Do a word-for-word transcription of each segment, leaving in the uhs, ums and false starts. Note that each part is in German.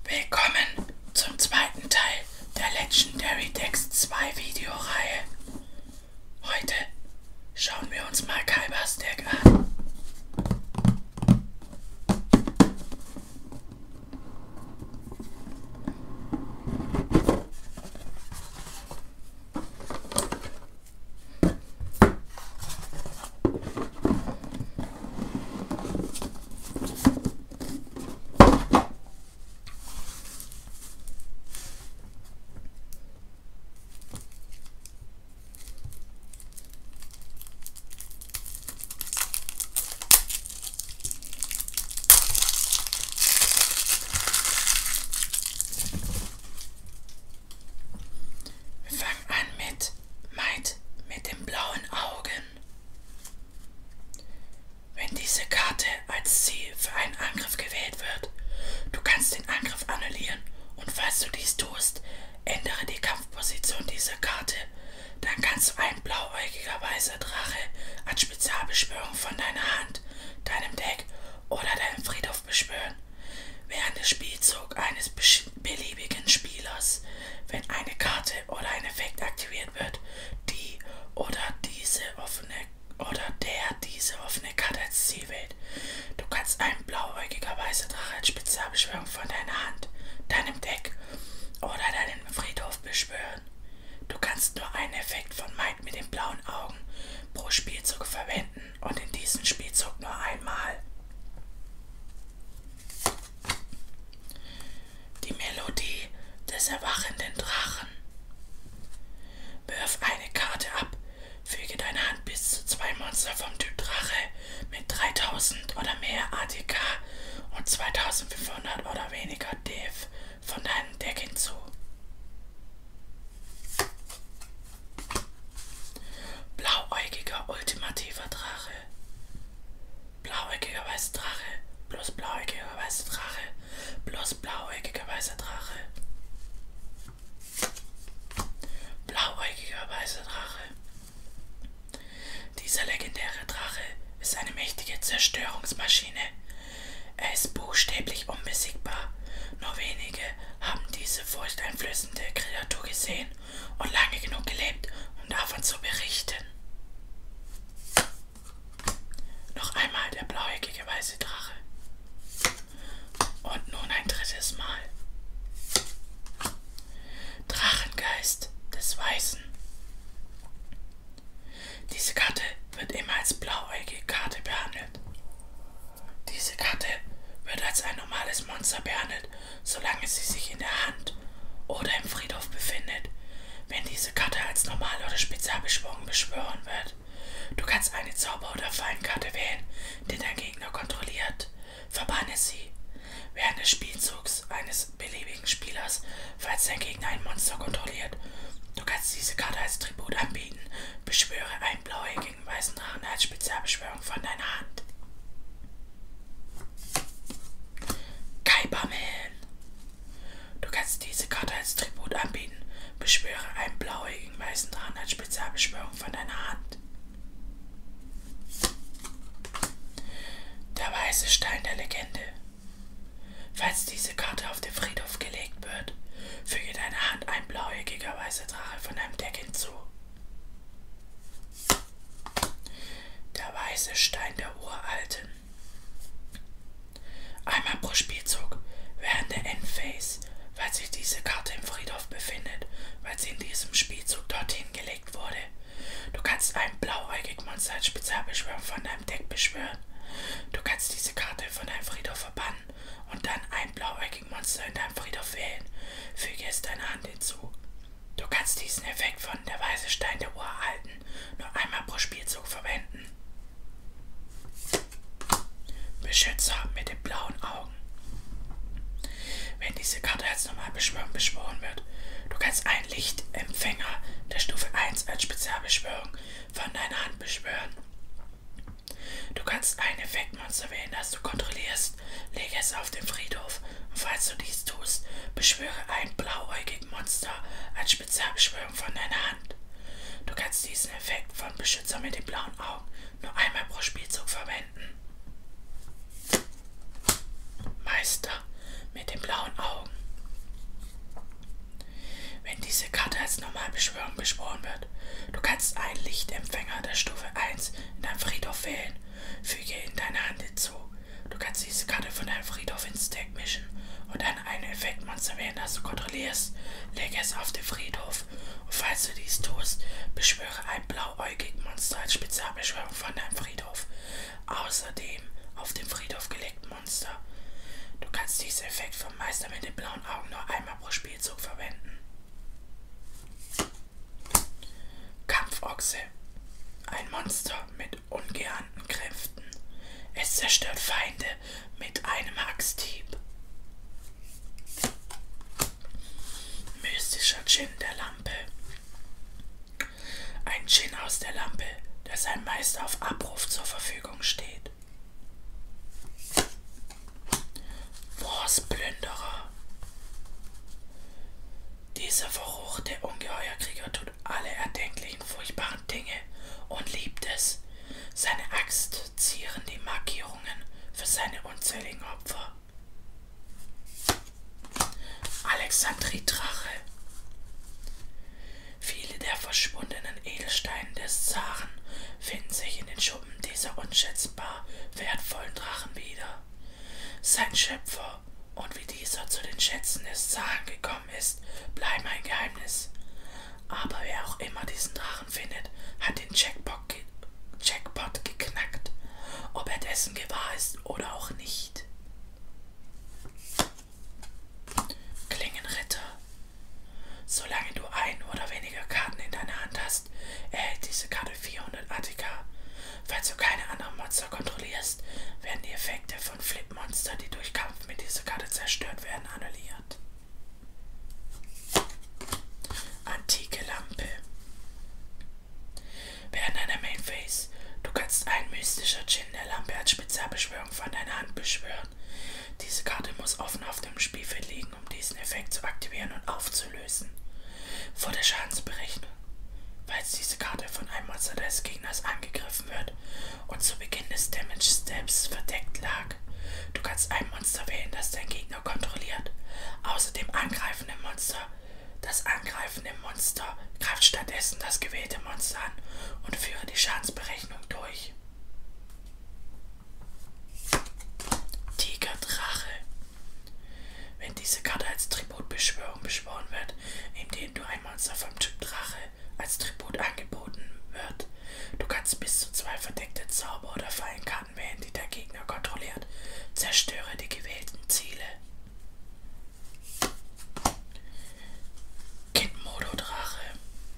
Willkommen zum zweiten Teil der Legendary Decks zwei Videoreihe. Heute schauen wir uns mal Kaibers Deck an. Diese Karte als Ziel für einen Angriff gewählt wird. Du kannst den Angriff annullieren und falls du dies tust, ändere die Kampfposition dieser Karte. Dann kannst du ein blauäugiger weißer Drache als Spezialbeschwörung von deiner Hand, deinem Deck oder deinem Friedhof beschwören. Während des Spielzugs eines beliebigen Spielers, wenn eine Karte oder ein Effekt aktiviert wird, die oder diese offene oder der diese offene Karte als Ziel wählt. Du kannst einen blauäugiger weißer Drache als Spezialbeschwörung von deiner Hand, deinem Deck oder deinem Friedhof beschwören. Du kannst nur einen Effekt von Might mit den blauen Augen pro Spielzug verwenden und in diesem Spielzug nur einmal. Die Melodie des erwachenden Drachen. Wirf eine Karte ab. Füge deiner Hand bis zu zwei Monster vom Typ Drache mit dreitausend oder mehr A T K und zweitausendfünfhundert oder weniger D F von deinem Deck hinzu. Blauäugiger ultimativer Drache. Blauäugiger weißer Drache plus blauäugiger weißer Drache plus blauäugiger weißer Drache. Blauäugiger weißer Drache. Dieser legendäre Drache ist eine mächtige Zerstörungsmaschine. Er ist buchstäblich unbesiegbar. Nur wenige haben diese furchteinflößende Kreatur gesehen und lange genug gelebt, um davon zu berichten. Noch einmal der blauäugige weiße Drache. Und nun ein drittes Mal. Drachengeist des Weißen. Diese Karte wird immer als blauäugige Karte behandelt. Diese Karte wird als ein normales Monster behandelt, solange sie sich in der Hand oder im Friedhof befindet. Wenn diese Karte als normal oder spezialbeschworen beschworen wird, du kannst eine Zauber- oder Fallenkarte wählen, die dein Gegner kontrolliert. Verbanne sie. Während des Spielzugs eines beliebigen Spielers, falls dein Gegner ein Monster kontrolliert, du kannst diese Karte als Tribut anbieten. Beschwöre einen blauäugigen weißen Drachen als Spezialbeschwörung von deiner Hand. Kaiberman. Du kannst diese Karte als Tribut anbieten. Beschwöre einen blauäugigen weißen Drachen als Spezialbeschwörung von deiner Hand. Der weiße Stein der Legende. Falls diese Karte auf den Friedhof gelegt wird, füge deiner Hand ein blauäugiger weißer Drache von deinem Deck hinzu. Der weiße Stein der Uralten. Einmal pro Spielzug während der Endphase, falls sich diese Karte im Friedhof befindet, weil sie in diesem Spielzug dorthin gelegt wurde. Du kannst ein blauäugiges Monster als Spezialbeschwörung von deinem Deck beschwören. Du kannst diese Karte von deinem Friedhof verbannen und dann ein blauäugiges Monster in deinem Friedhof wählen. Füge es deiner Hand hinzu. Du kannst diesen Effekt von der weiße Stein der Uralten nur einmal pro Spielzug verwenden. Beschützer mit den blauen Augen. Wenn diese Karte als normal beschwören beschworen wird, du kannst einen Lichtempfänger der Stufe eins als Spezialbeschwörung von deiner Hand beschwören. Du kannst ein Effektmonster wählen, das du kontrollierst, lege es auf den Friedhof und falls du dies tust, beschwöre ein blauäugiges Monster als Spezialbeschwörung von deiner Hand. Du kannst diesen Effekt von Beschützer mit den blauen Augen nur einmal pro Spielzug verwenden. Meister mit den blauen Augen. Wenn diese Karte als Normalbeschwörung beschworen wird, du kannst einen Lichtempfänger der Stufe eins in deinem Friedhof wählen. Füge ihn deiner Hand hinzu. Du kannst diese Karte von deinem Friedhof ins Deck mischen und dann ein Effektmonster wählen, das du kontrollierst. Lege es auf den Friedhof und falls du dies tust, beschwöre ein blauäugiges Monster als Spezialbeschwörung von deinem Friedhof. Außerdem auf dem Friedhof gelegten Monster. Du kannst diesen Effekt vom Meister mit den blauen Augen nur einmal pro Spielzug verwenden. Kampfochse. Ein Monster mit ungeahnten Kräften. Es zerstört Feinde mit einem Axthieb. Mystischer Djinn der Lampe. Ein Djinn aus der Lampe, der seinem Meister auf Abruf zur Verfügung steht. Wurstplünderer. Dieser verruchte Ungeheuerkrieger tut alle erdenklichen furchtbaren Dinge und liebt es. Seine Axt zieren die Markierungen für seine unzähligen Opfer. Alexandriedrache. Viele der verschwundenen Edelsteine des Zaren finden sich in den Schuppen dieser unschätzbar wertvollen Drachen wieder. Sein Schöpfer und wie dieser zu den Schätzen des Zaren gekommen ist, bleiben ein Geheimnis. Aber wer auch immer diesen Drachen findet, hat den Jackpot, ge Jackpot geknackt, ob er dessen gewahr ist oder auch nicht. Klingenritter. Solange du ein oder weniger Karten in deiner Hand hast, erhält diese Karte vierhundert A T K. Falls du keine anderen Monster kontrollierst, werden die Effekte von Flip-Monster, die durch Kampf mit dieser Karte zerstört werden, annulliert. Antike Lampe. Während deiner Main Phase, du kannst einen mystischer Djinn der Lampe als Spezialbeschwörung von deiner Hand beschwören. Diese Karte muss offen auf dem Spielfeld liegen, um diesen Effekt zu aktivieren und aufzulösen. Vor der Schadensberechnung. Falls diese Karte von einem Monster des Gegners angegriffen wird und zu Beginn des Damage Steps verdeckt lag, du kannst ein Monster wählen, das dein Gegner kontrolliert. Außer dem angreifenden Monster. Das angreifende Monster greift stattdessen das gewählte Monster an und führe die Schadensberechnung durch. Tigerdrache. Wenn diese Karte als Tributbeschwörung beschworen wird, indem du ein Monster vom Typ Drache als Tribut angeboten wird, du kannst bis zu zwei verdeckte Zauber- oder Fallenkarten wählen, die der Gegner kontrolliert. Zerstöre die gewählten Ziele. Kidmodo-Drache.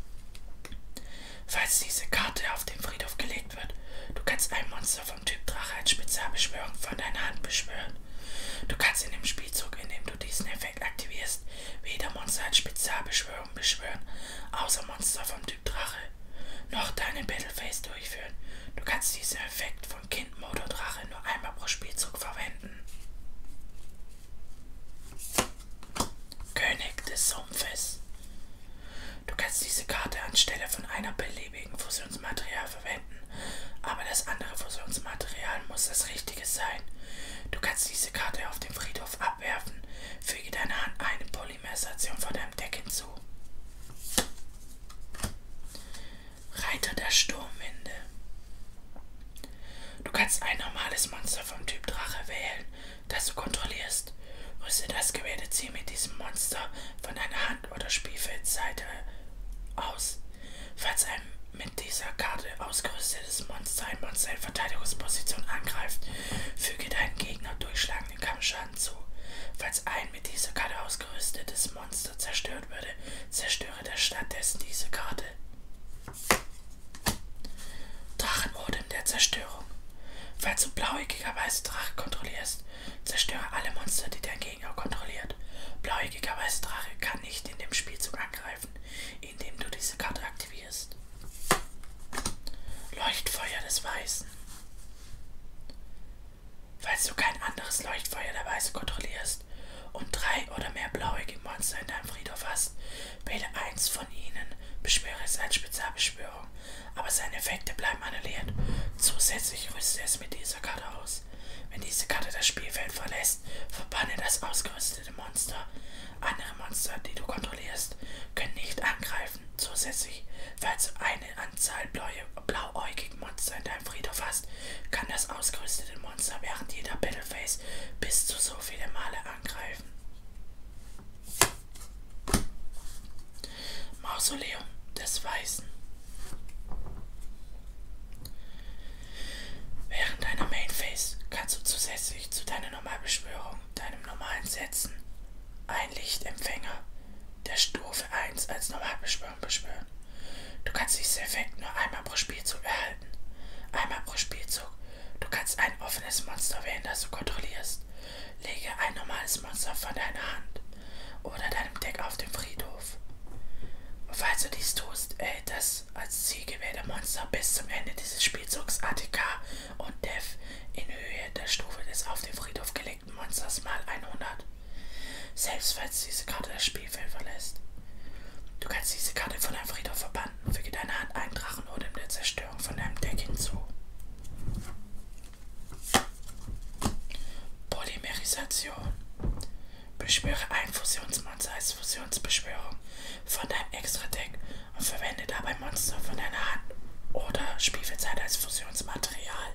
Falls diese Karte auf den Friedhof gelegt wird, du kannst ein Monster vom Typ Drache als Spezialbeschwörung von deiner Hand beschwören. Du kannst in dem Spielzug, in dem du diesen Effekt aktivierst, weder Monster als Spezialbeschwörung beschwören, außer Monster vom Typ Drache, noch deine Battlephase durchführen. Du kannst diesen Effekt von Kidmodo-Drache nur einmal pro Spielzug verwenden. König des Sumpfes. Du kannst diese Karte anstelle von einer beliebigen Fusionsmaterial verwenden, aber das andere Fusionsmaterial muss das richtige sein. Du kannst diese Karte auf dem Friedhof abwerfen, füge deiner Hand eine Polymerisation von deinem Deck hinzu. Reiter der Sturmwinde. Du kannst ein normales Monster vom Typ Drache wählen, das du kontrollierst. Rüste das gewählte Ziel mit diesem Monster von deiner Hand- oder Spielfeldseite aus. Falls ein mit dieser Karte ausgerüstetes Monster ein Monster in Verteidigungsposition angreift, füge deinen Gegner durchschlagenden Kampfschaden zu. Falls ein mit dieser Karte ausgerüstetes Monster zerstört würde, zerstöre der stattdessen diese Karte. Drachenodem der Zerstörung. Falls du blauäugiger weiße Drache kontrollierst, zerstöre alle Monster, die dein Gegner kontrolliert. Blauäugiger weiße Drache kann nicht in dem Spielzug angreifen, indem du diese Karte aktivierst. Leuchtfeuer des Weißen. Falls du kein anderes Leuchtfeuer der Weiße kontrollierst und drei oder mehr blauäugige Monster in deinem Friedhof hast, wähle eins von ihnen, beschwöre es als Spezialbeschwörung, aber seine Effekte bleiben annulliert. Zusätzlich rüste es mit dieser Karte aus. Wenn diese Karte das Spielfeld verlässt, verbanne das ausgerüstete Monster. Andere Monster, die du kontrollierst, können nicht angreifen. Zusätzlich, falls du eine Anzahl blauäugigen Monster in deinem Friedhof hast, kann das ausgerüstete Monster während jeder Battle Phase bis zu so viele Male angreifen. Mausoleum des Weißen. Während deiner Main Phase kannst du zusätzlich zu deiner Normalbeschwörung, deinem normalen Setzen, ein Lichtempfänger der Stufe eins als Normalbeschwörung beschwören. Du kannst diesen Effekt nur einmal pro Spielzug erhalten. Einmal pro Spielzug. Du kannst ein offenes Monster wählen, das du kontrollierst. Lege ein normales Monster von deiner Hand oder deinem Deck auf den Friedhof. Und falls du dies tust, erhält das als zielgewählte Monster bis zum Ende dieses Spielzugs A T K und Def in Höhe der Stufe des auf den Friedhof gelegten Monsters mal hundert. Selbst falls diese Karte das Spielfeld verlässt. Du kannst diese Karte von deinem Friedhof verbannen. Füge deiner Hand einen Drachenodem der Zerstörung von deinem Deck hinzu. Polymerisation. Beschwöre ein Fusionsmonster als Fusionsbeschwörung von deinem Extra-Deck und verwende dabei Monster von deiner Hand oder Spielfeldzeit als Fusionsmaterial.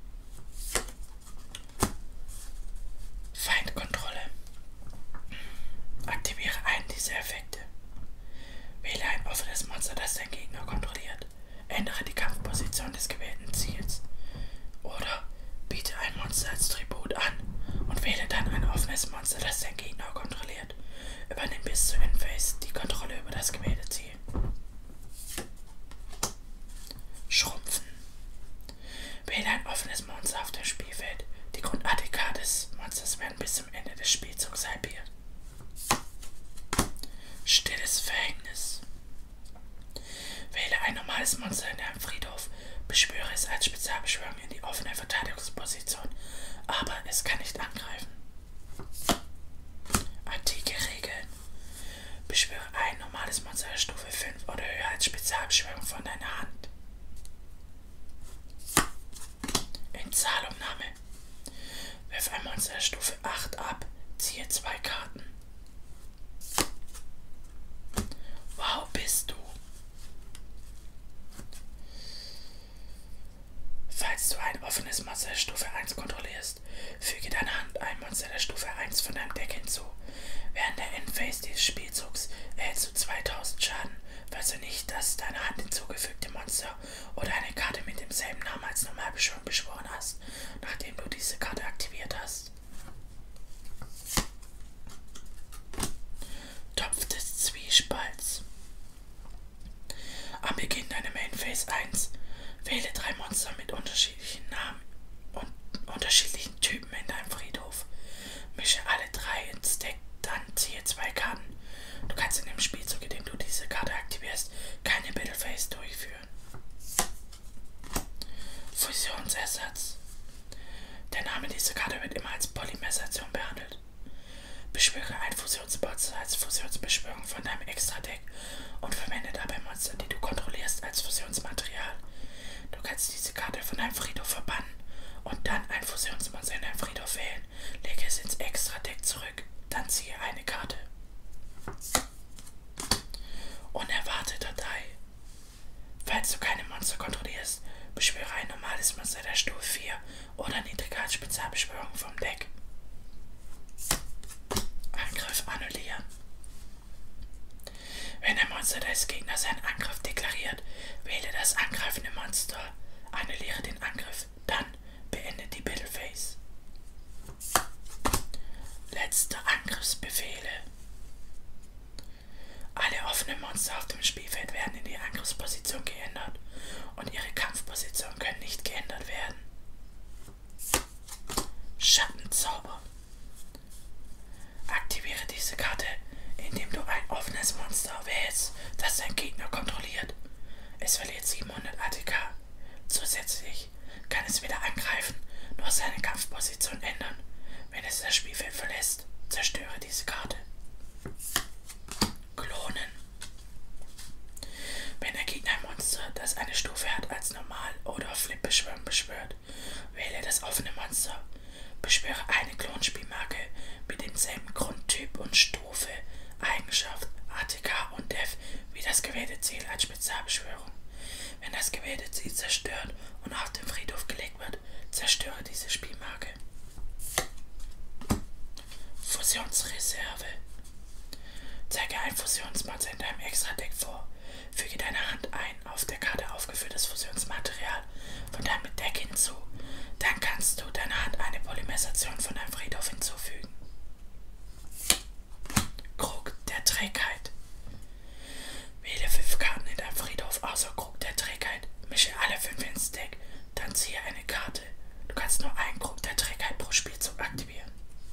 Feindkontrolle. Aktiviere einen dieser Effekte. Wähle ein offenes Monster, das dein Gegner kontrolliert. Ändere die Kampfposition des gewählten Ziels. Oder biete ein Monster als Tribut an und wähle dann ein offenes Monster, das dein Gegner kontrolliert. Übernimm bis zur Endphase die Kontrolle über das gewählte Ziel. Schrumpfen. Wähle ein offenes Monster auf dem Spielfeld. Die Grund-A T K des Monsters werden bis zum Ende des Spielzugs halbiert. Stilles Verhängnis. Wähle ein normales Monster in deinem Friedhof, beschwöre es als Spezialbeschwörung in die offene Verteidigungsposition, aber es kann nicht angreifen. Antike Regeln. Beschwöre ein normales Monster der Stufe fünf oder höher als Spezialbeschwörung von deiner Hand. In Zahlungnahme. Wirf ein Monster der Stufe acht ab, ziehe zwei Karten. Wow, bist du. Falls du ein offenes Monster der Stufe eins kontrollierst, füge deiner Hand ein Monster der Stufe eins von deinem Deck hinzu. Während der Endphase dieses Spielzugs erhältst du zweitausend Schaden, falls du nicht das deiner Hand hinzugefügte Monster oder eine Karte mit demselben Namen als Normalbeschwörung beschworen hast, nachdem du diese Karte aktiviert hast. Topf des Zwiespalts. Am Beginn deiner Main Phase eins wähle drei Monster mit unterschiedlichen Namen und unterschiedlichen Typen in deinem Friedhof. Mische alle drei ins Deck, dann ziehe zwei Karten. Du kannst in dem Spielzug, in dem du diese Karte aktivierst, keine Battle Phase durchführen. Fusionsersatz. Der Name dieser Karte wird immer als Polymerisation behandelt. Beschwöre ein Fusionsmonster als Fusionsbeschwörung von deinem Extra-Deck und verwende dabei Monster, die du kontrollierst, als Fusionsmaterial. Du kannst diese Karte von deinem Friedhof verbannen und dann ein Fusionsmonster in deinem Friedhof wählen. Lege es ins Extra-Deck zurück, dann ziehe eine Karte. Unerwarteter Teil. Falls du keine Monster kontrollierst, beschwöre ein normales Monster der Stufe vier oder niedriger als Spezialbeschwörung vom Deck. Angriff annullieren. Wenn ein Monster des Gegners seinen Angriff deklariert, wähle das angreifende Monster, annulliere den Angriff, dann beende die Battle Phase. Letzte Angriffsbefehle. Alle offenen Monster auf dem Spielfeld werden in die Angriffsposition geändert und ihre Kampfpositionen können nicht geändert werden. Schattenzauber. Aktiviere diese Karte, indem du ein offenes Monster wählst, das dein Gegner kontrolliert. Es verliert siebenhundert A T K. Zusätzlich kann es weder angreifen noch seine Kampfposition ändern. Wenn es das Spielfeld verlässt, zerstöre diese Karte. Klonen. Wenn der Gegner ein Monster, das eine Stufe hat, als Normal- oder Flip-Beschwörung beschwört, wähle das offene Monster. Beschwöre eine Klonspielmarke mit demselben Grundtyp und Stufe, Eigenschaft, A T K und Def wie das gewählte Ziel als Spezialbeschwörung. Wenn das gewählte Ziel zerstört und auf den Friedhof gelegt wird, zerstöre diese Spielmarke. Fusionsreserve. Zeige ein Fusionsmonster in deinem Extra-Deck vor. Füge deine Hand ein auf der Karte aufgeführtes Fusionsmaterial von deinem Deck hinzu. Dann kannst du deiner Hand eine Polymerisation von deinem Friedhof hinzufügen. Krug der Trägheit. Wähle fünf Karten in deinem Friedhof außer Krug der Trägheit. Mische alle fünf ins Deck. Dann ziehe eine Karte. Du kannst nur einen Krug der Trägheit pro Spielzug aktivieren.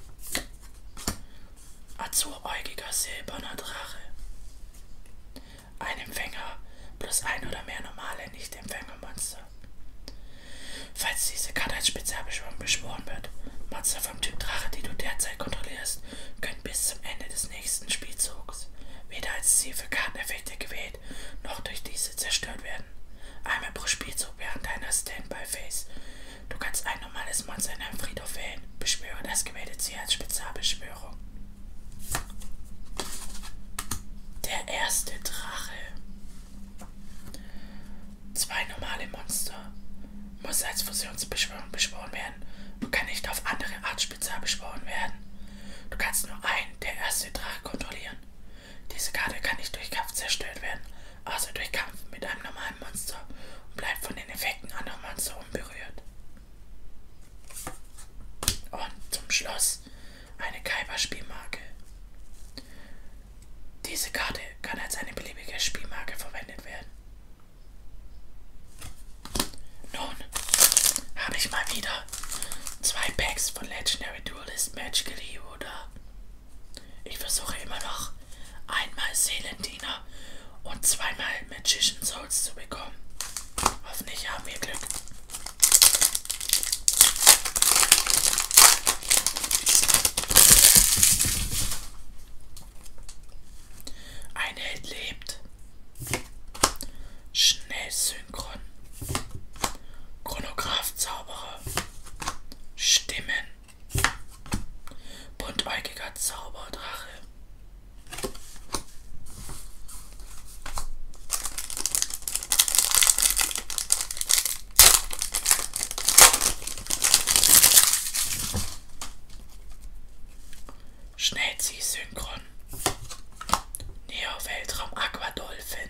Azuräugiger silberner Drache. Ein Empfänger plus ein oder mehr normale Nicht-Empfängermonster. Falls diese Karte als Spezialbeschwörung beschworen wird, Monster vom Typ Drache, die du derzeit kontrollierst, können bis zum Ende des nächsten Spielzugs weder als Ziel für Karteneffekte gewählt, noch durch diese zerstört werden. Einmal pro Spielzug während deiner Standby-Phase. Du kannst ein normales Monster in deinem Friedhof wählen. Beschwöre das gewählte Ziel als Spezialbeschwörung. Der erste Drache. Zwei normale Monster. Muss als Fusionsbeschwörung beschworen werden und kann nicht auf andere Art spezial beschworen werden. Du kannst nur einen, der erste Drache, kontrollieren. Diese Karte kann nicht durch Kampf zerstört werden, außer durch Kampf mit einem normalen Monster und bleibt von den Effekten anderer Monster unberührt. Und zum Schluss eine Kaiba-Spielmarke. Diese Karte kann als eine beliebige Spielmarke verwendet werden. Nun habe ich mal wieder zwei Packs von Legendary Duelist Magical Hero da. Ich versuche immer noch einmal Seelendiener und zweimal Magician Souls zu bekommen. Hoffentlich haben wir Glück. Ein Held lebt. Schnellsynchron. Chronograph-Zauberer. Stimmen. Buntäugiger Zauberdrache. Schnellziehsynchron. Neo-Weltraum Aquadolphin.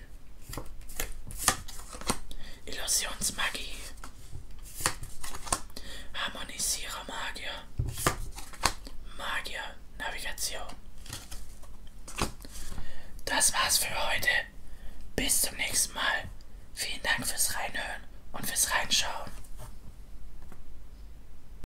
Illusionsmagie. Harmonisierer Magier. Magier Navigation. Das war's für heute. Bis zum nächsten Mal. Vielen Dank fürs